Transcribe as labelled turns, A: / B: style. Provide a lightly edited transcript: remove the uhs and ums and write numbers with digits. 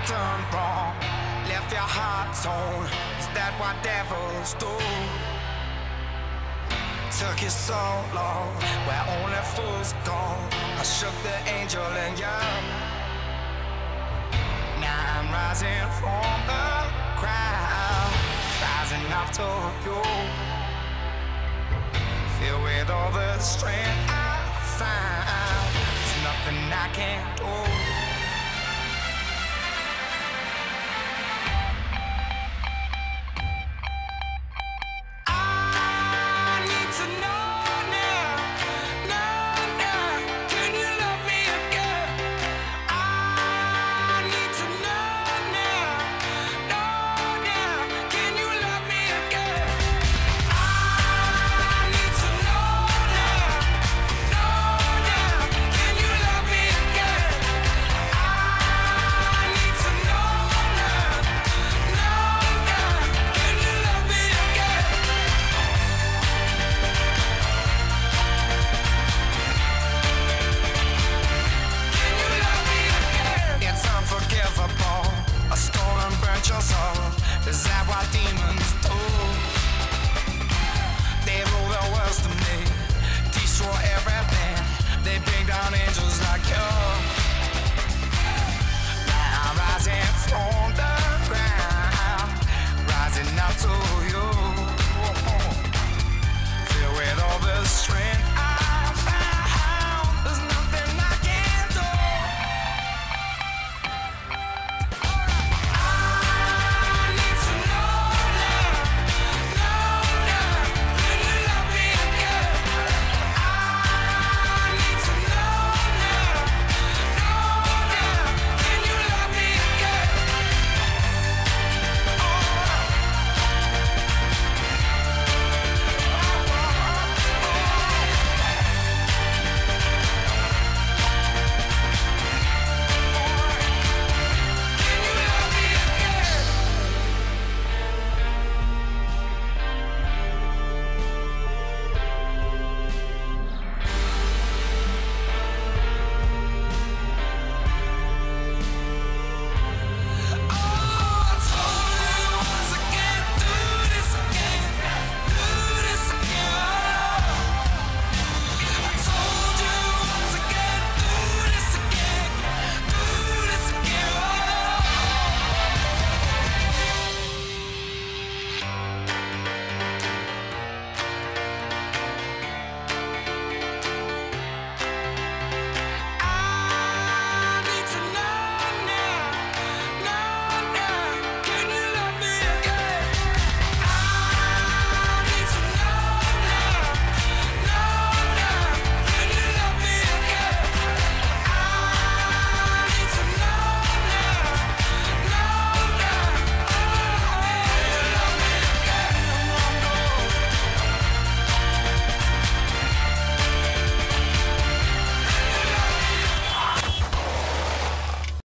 A: done wrong? Left your heart torn. Is that what devils do? Took you so long, where only fools go. I shook the angel in you. Now I'm rising from the crowd, rising up to you. Filled with all the strength I found, there's nothing I can't do. Is that what demons do? They rule the world to me, destroy everything. They bring down angels like